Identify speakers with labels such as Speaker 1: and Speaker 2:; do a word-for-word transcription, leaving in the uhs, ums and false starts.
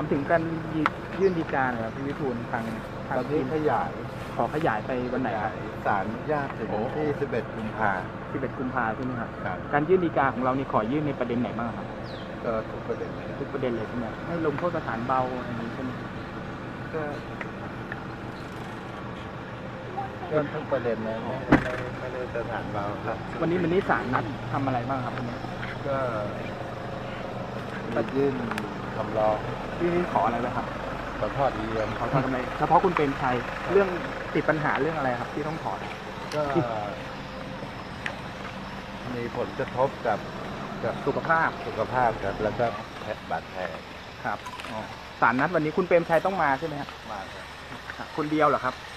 Speaker 1: ถึงการยื่นฎีกานะครับพี่วิทูลทางทาง
Speaker 2: ตอนนี้ขยาย
Speaker 1: ขอขยายไปวันไหนครับ
Speaker 2: ศาลญาติถึงที่สิบเอ็ดกุมภา
Speaker 1: สิบเอ็ดกุมภาใช่ไหมครับ
Speaker 2: ครับ
Speaker 1: การยื่นฎีกาของเรานี่ขอยื่นในประเด็นไหนบ้างครับ
Speaker 2: ก็ทุกประเด็นเลย
Speaker 1: ทุกประเด็นเลยใช่ไหมให้ลงโทษสถานเบาอันนี้ใช่ไหม
Speaker 2: ก็ก็ทุกประเด็นนะไม่ไม่ไม่ได้สถานเบาครับ
Speaker 1: วันนี้วันนี้ศาลนัดทำอะไรบ้างครับวันนี้
Speaker 2: ก็มายื่นคำร้อง
Speaker 1: ยื่นขออะไรไหมครับ
Speaker 2: ขอทอดเยี่ยม
Speaker 1: ขอทำอะไรเฉพาะคุณเปรมชัยเรื่องติดปัญหาเรื่องอะไรครับ ที่ต้องถอน
Speaker 2: ก็มีผลกระทบกับกับ
Speaker 1: สุขภาพ
Speaker 2: สุขภาพครับ แล้วก็แผลบาดแผล
Speaker 1: ครับอ๋อศาลนัดวันนี้คุณเปรมชัยต้องมาใช่ไหมครับ
Speaker 2: มากครับ
Speaker 1: คนเดียวเหรอครับ